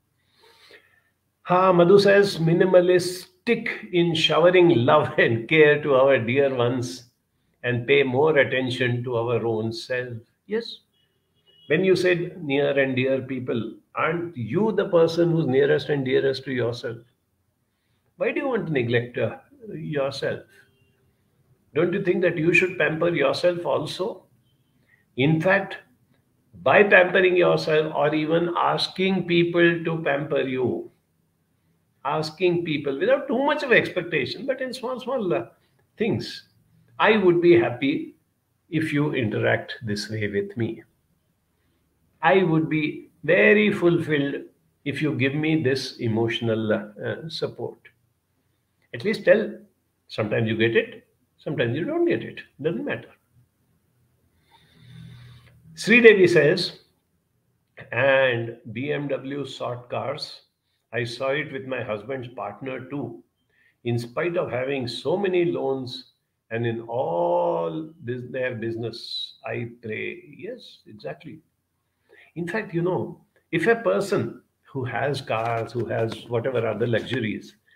Ha, Madhu says, minimalistic in showering love and care to our dear ones and pay more attention to our own self. Yes. When you said near and dear people, aren't you the person who's nearest and dearest to yourself? Why do you want to neglect uh, yourself? Don't you think that you should pamper yourself also? In fact, by pampering yourself or even asking people to pamper you, asking people without too much of expectation, but in small, small uh, things, I would be happy if you interact this way with me. I would be very fulfilled if you give me this emotional uh, uh, support. At least tell. Sometimes you get it, sometimes you don't get it. Doesn't matter. Sri Devi says, and B M W sought cars. I saw it with my husband's partner too. In spite of having so many loans and in all this, their business, I pray. Yes, exactly. In fact, you know, if a person who has cars, who has whatever other luxuries,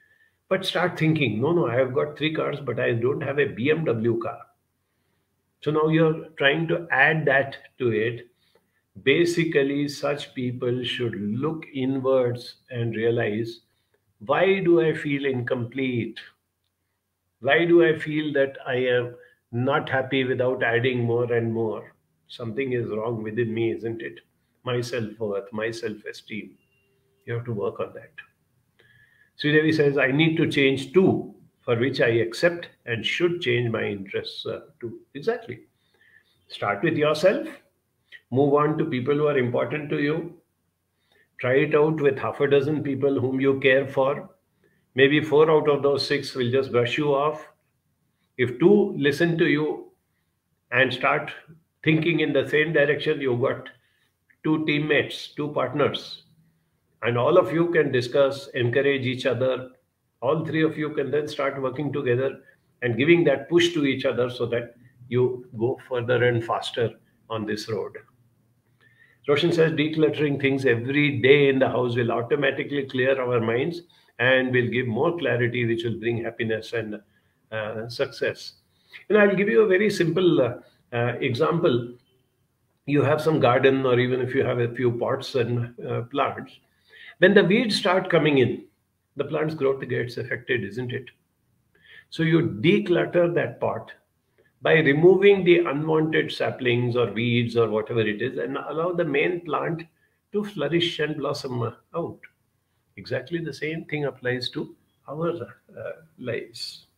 But start thinking, no, no, I have got three cars, but I don't have a B M W car. So now you're trying to add that to it. Basically, such people should look inwards and realize, why do I feel incomplete? Why do I feel that I am not happy without adding more and more? Something is wrong within me, isn't it? My self worth, my self esteem. You have to work on that. Sridevi says, I need to change too, for which I accept and should change my interests uh, too. Exactly. Start with yourself, move on to people who are important to you, try it out with half a dozen people whom you care for. Maybe four out of those six will just brush you off. If two listen to you and start thinking in the same direction, you've got two teammates, two partners, and all of you can discuss, encourage each other. All three of you can then start working together and giving that push to each other so that you go further and faster on this road. Roshan says decluttering things every day in the house will automatically clear our minds and will give more clarity, which will bring happiness and uh, success. And I'll give you a very simple uh, uh, example. You have some garden, or even if you have a few pots and uh, plants, when the weeds start coming in, the plant's growth gets affected, isn't it? So you declutter that pot by removing the unwanted saplings or weeds or whatever it is, and allow the main plant to flourish and blossom out. Exactly the same thing applies to our uh, lives.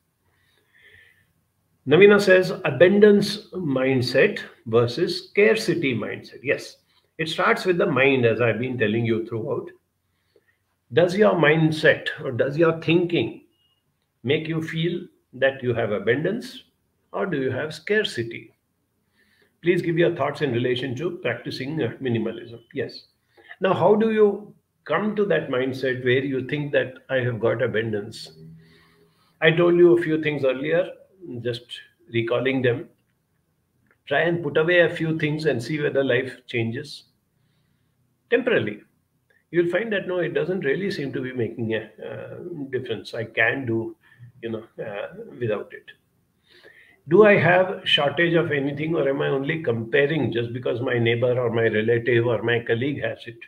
Navina says abundance mindset versus scarcity mindset. Yes, it starts with the mind, as I've been telling you throughout. Does your mindset or does your thinking make you feel that you have abundance, or do you have scarcity? Please give your thoughts in relation to practicing uh, minimalism. Yes. Now, how do you come to that mindset where you think that I have got abundance? I told you a few things earlier, just recalling them. Try and put away a few things and see whether life changes temporarily. You'll find that no, it doesn't really seem to be making a uh, difference. I can do, you know, uh, without it. Do I have shortage of anything, or am I only comparing just because my neighbor or my relative or my colleague has it?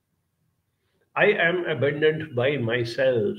I am abundant by myself.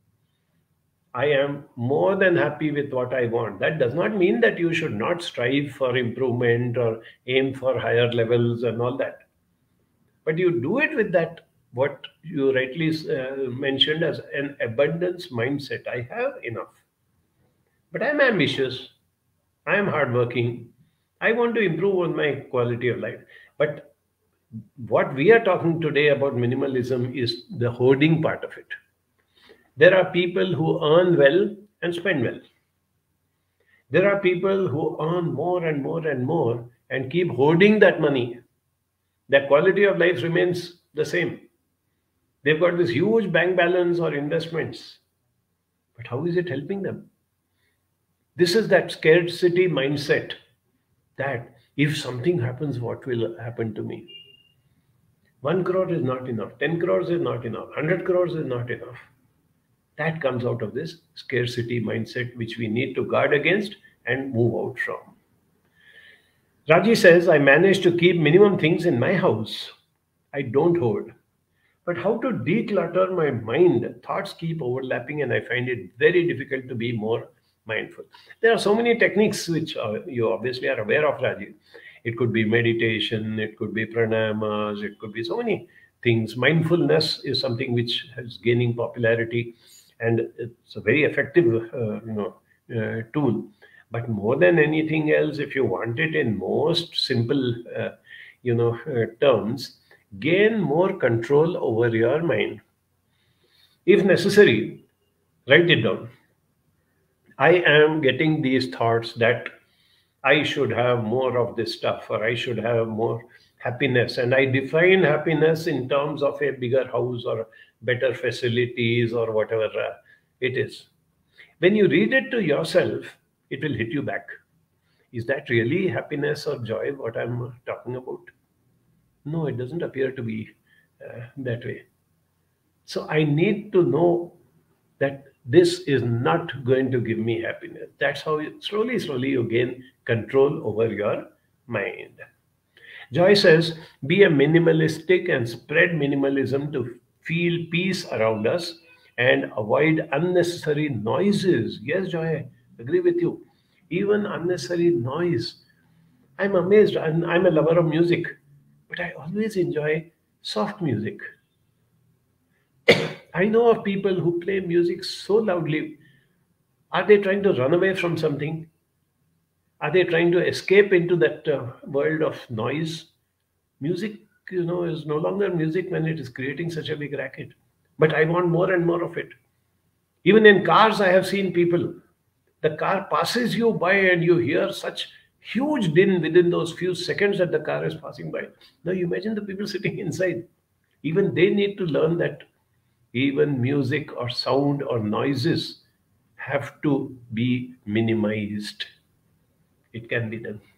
I am more than happy with what I want. That does not mean that you should not strive for improvement or aim for higher levels and all that. But you do it with that, what you rightly uh, mentioned as an abundance mindset. I have enough. But I'm ambitious. I am hardworking. I want to improve on my quality of life. But what we are talking today about minimalism is the hoarding part of it. There are people who earn well and spend well. There are people who earn more and more and more and keep hoarding that money. Their quality of life remains the same. They've got this huge bank balance or investments. But how is it helping them? This is that scarcity mindset, that if something happens, what will happen to me? One crore is not enough. Ten crores is not enough. Hundred crores is not enough. That comes out of this scarcity mindset, which we need to guard against and move out from. Raji says, I manage to keep minimum things in my house. I don't hoard. But how to declutter my mind? Thoughts keep overlapping, and I find it very difficult to be more mindful. There are so many techniques which uh, you obviously are aware of, Raji. It could be meditation, it could be pranayamas, it could be so many things. Mindfulness is something which is gaining popularity, and it's a very effective uh, you know, uh, tool. But more than anything else, if you want it in most simple uh, you know, uh, terms, gain more control over your mind. If necessary, write it down. I am getting these thoughts that I should have more of this stuff, or I should have more happiness. And I define happiness in terms of a bigger house or better facilities or whatever uh, it is. When you read it to yourself, it will hit you back. Is that really happiness or joy, what I'm talking about? No, it doesn't appear to be uh, that way. So I need to know that This is not going to give me happiness. That's how you, slowly, slowly you gain control over your mind. Joy says, be a minimalistic and spread minimalism to feel peace around us and avoid unnecessary noises. Yes, Joy, agree with you. Even unnecessary noise. I'm amazed. I'm, I'm a lover of music, but I always enjoy soft music. I know of people who play music so loudly. Are they trying to run away from something? Are they trying to escape into that uh, world of noise? Music, you know, is no longer music when it is creating such a big racket. But I want more and more of it. Even in cars, I have seen people. The car passes you by and you hear such huge din within those few seconds that the car is passing by. Now you imagine the people sitting inside. Even they need to learn that even music or sound or noises have to be minimized. It can be done.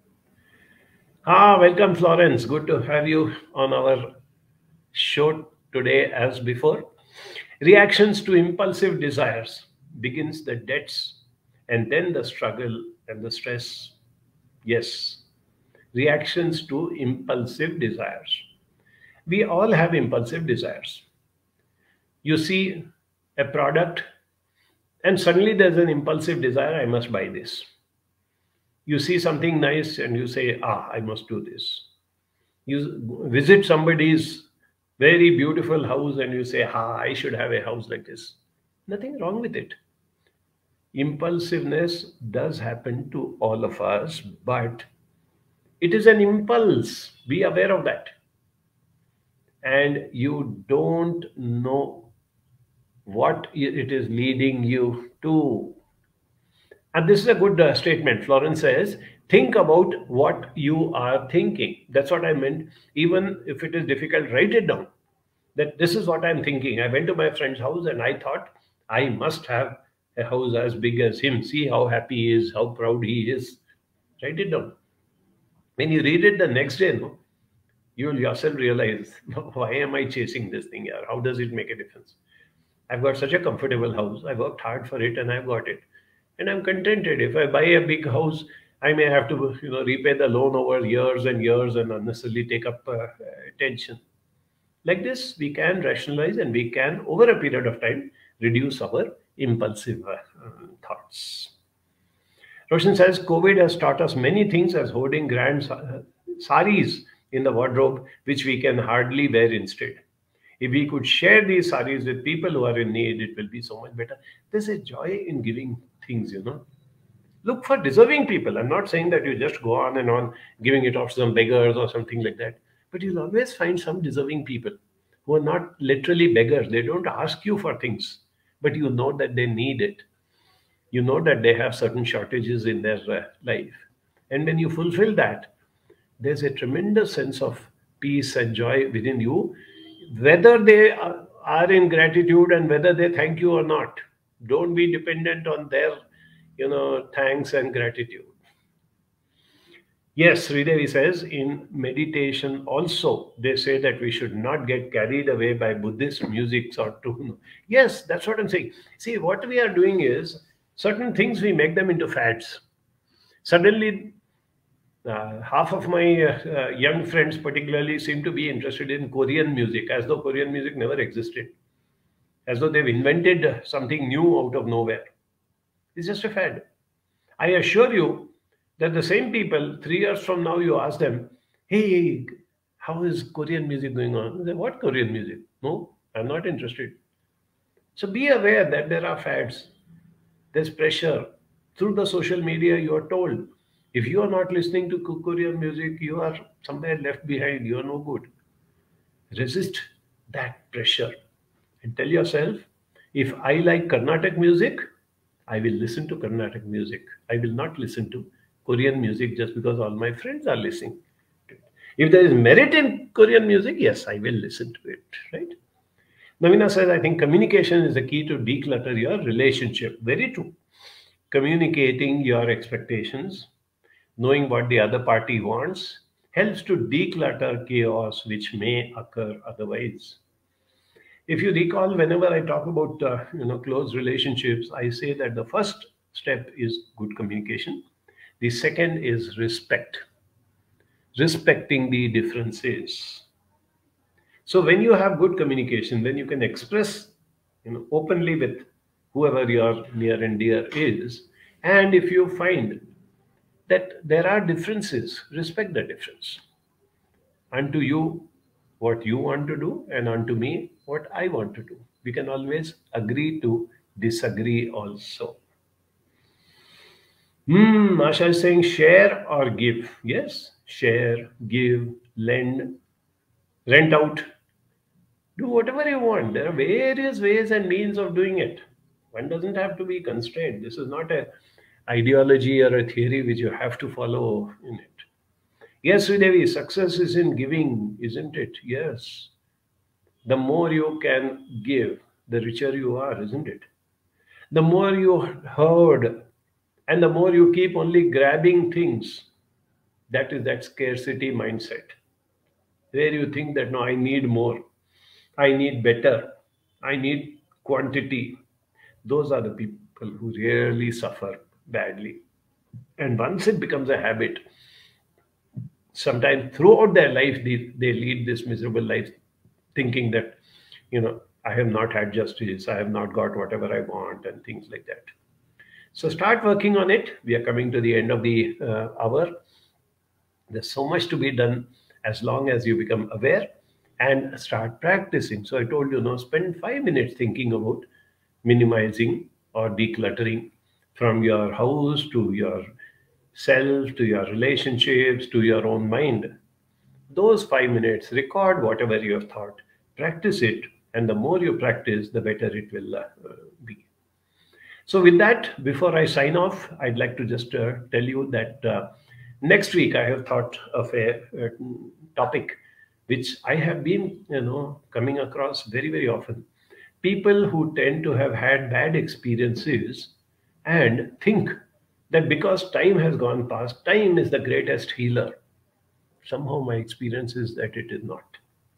Ah, welcome, Florence. Good to have you on our show today as before. Reactions to impulsive desires begins the debts and then the struggle and the stress. Yes, reactions to impulsive desires. We all have impulsive desires. You see a product and suddenly there's an impulsive desire, I must buy this. You see something nice and you say, ah, I must do this. You visit somebody's very beautiful house and you say, ah, I should have a house like this. Nothing wrong with it. Impulsiveness does happen to all of us, but it is an impulse. Be aware of that. And you don't know what it is leading you to. And this is a good uh, statement. Florence says, think about what you are thinking. That's what I meant. Even if it is difficult, write it down. That this is what I'm thinking. I went to my friend's house and I thought I must have a house as big as him. See how happy he is, how proud he is. Write it down. When you read it the next day, no, you will yourself realize, why am I chasing this thing here? How does it make a difference? I've got such a comfortable house. I worked hard for it and I've got it. And I'm contented. If I buy a big house, I may have to, you know, repay the loan over years and years and unnecessarily take up uh, attention. Like this, we can rationalize and we can, over a period of time, reduce our impulsive uh, thoughts. Roshan says, COVID has taught us many things as hoarding grand sa- saris in the wardrobe, which we can hardly wear instead. If we could share these saris with people who are in need, it will be so much better. There's a joy in giving things, you know. Look for deserving people. I'm not saying that you just go on and on giving it off to some beggars or something like that. But you'll always find some deserving people who are not literally beggars. They don't ask you for things, but you know that they need it. You know that they have certain shortages in their uh, life. And when you fulfill that, there's a tremendous sense of peace and joy within you, whether they are are in gratitude and whether they thank you or not. Don't be dependent on their, you know, thanks and gratitude. Yes, Sridevi says in meditation also, they say that we should not get carried away by Buddhist music or tune. Yes, that's what I'm saying. See, what we are doing is certain things we make them into fads. Suddenly, uh, half of my uh, uh, young friends, particularly, seem to be interested in Korean music, as though Korean music never existed, as though they've invented something new out of nowhere. It's just a fad. I assure you that the same people, three years from now, you ask them, hey, how is Korean music going on? They say, what Korean music? No, I'm not interested. So be aware that there are fads, there's pressure. Through the social media, you are told, if you are not listening to Ko- Korean music, you are somewhere left behind, you are no good. Resist that pressure and tell yourself, if I like Carnatic music, I will listen to Carnatic music. I will not listen to Korean music just because all my friends are listening to it. If there is merit in Korean music, yes, I will listen to it, right? Navina says, I think communication is the key to declutter your relationship. Very true. Communicating your expectations, knowing what the other party wants, helps to declutter chaos which may occur otherwise. If you recall, whenever I talk about uh, you know close relationships, I say that the first step is good communication. The second is respect, respecting the differences. So when you have good communication, then you can express, you know, openly with whoever your near and dear is. And if you find that there are differences, respect the difference. Unto you, what you want to do, and unto me, what I want to do. We can always agree to disagree also. Hmm, Asha is saying share or give. Yes, share, give, lend, rent out, do whatever you want. There are various ways and means of doing it. One doesn't have to be constrained. This is not a ideology or a theory which you have to follow in it. Yes, Sridevi, success is in giving, isn't it? Yes. The more you can give, the richer you are, isn't it? The more you hoard and the more you keep only grabbing things, that is that scarcity mindset, where you think that no, I need more, I need better, I need quantity. Those are the people who really suffer badly. And once it becomes a habit, sometimes throughout their life, they, they lead this miserable life thinking that, you know, I have not had justice, I have not got whatever I want, and things like that. So start working on it. We are coming to the end of the uh, hour. There's so much to be done as long as you become aware and start practicing. So I told you, no, spend five minutes thinking about minimizing or decluttering from your house to your self, to your relationships, to your own mind. Those five minutes, record whatever you have thought, practice it, and the more you practice, the better it will uh, be. So, with that, before I sign off, I'd like to just uh, tell you that uh, next week I have thought of a, a topic which I have been, you know, coming across very, very often. People who tend to have had bad experiences and think that because time has gone past, time is the greatest healer. Somehow, my experience is that it is not.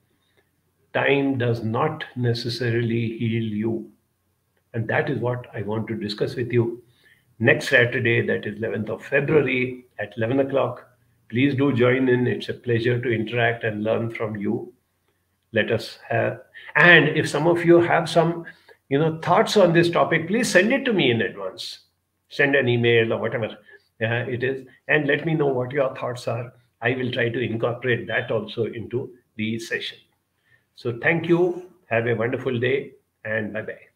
Time does not necessarily heal you. And that is what I want to discuss with you next Saturday, that is eleventh of February at eleven o'clock. Please do join in. It's a pleasure to interact and learn from you. Let us have, and if some of you have some, you know, thoughts on this topic, please send it to me in advance. Send an email or whatever uh, it is, and let me know what your thoughts are. I will try to incorporate that also into the session. So thank you. Have a wonderful day, and bye bye.